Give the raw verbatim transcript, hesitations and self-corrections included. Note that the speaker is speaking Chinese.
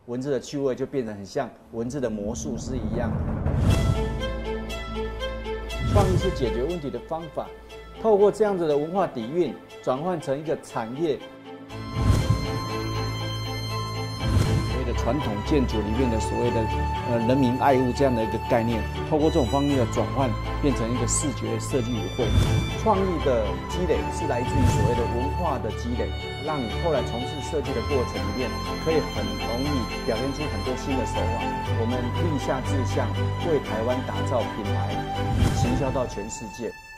文字的趣味就变得很像文字的魔术师一样。创意是解决问题的方法，透过这样子的文化底蕴，转换成一个产业。所谓的传统建筑里面的所谓的呃人民爱物这样的一个概念，透过这种方式的转换，变成一个视觉设计语汇。创意的积累是来自于所谓的文化的积累，让你后来从事设计的过程里面，可以很容易表现出很多新的手法。我们立下志向，为台湾打造品牌，行销到全世界。